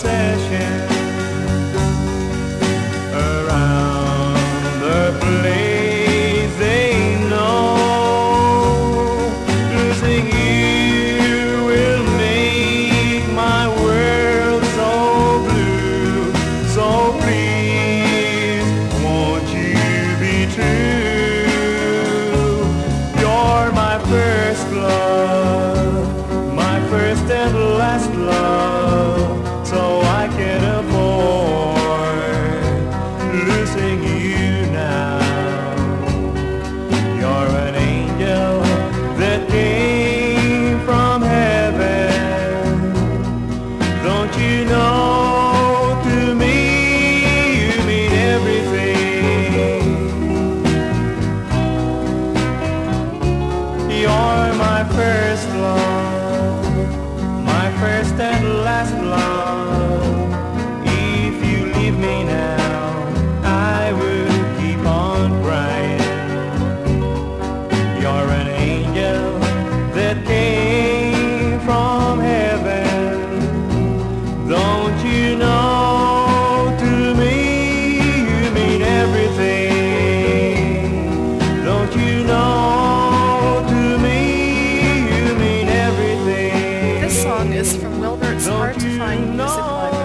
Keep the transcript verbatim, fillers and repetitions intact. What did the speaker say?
obsession around the place they know. Losing you will make my world so blue. So please, won't you be true? You're my first love, my first and last love, so I can afford losing you now. You're an angel that came from heaven. Don't you know, to me you mean everything. You're my first love, my first and last love. If you leave me now, I will keep on crying. You're an angel that came from heaven. Don't you know, to me you mean everything. Don't you know, to me you mean everything. This song is from Wilbert's Hard to Find Music Library.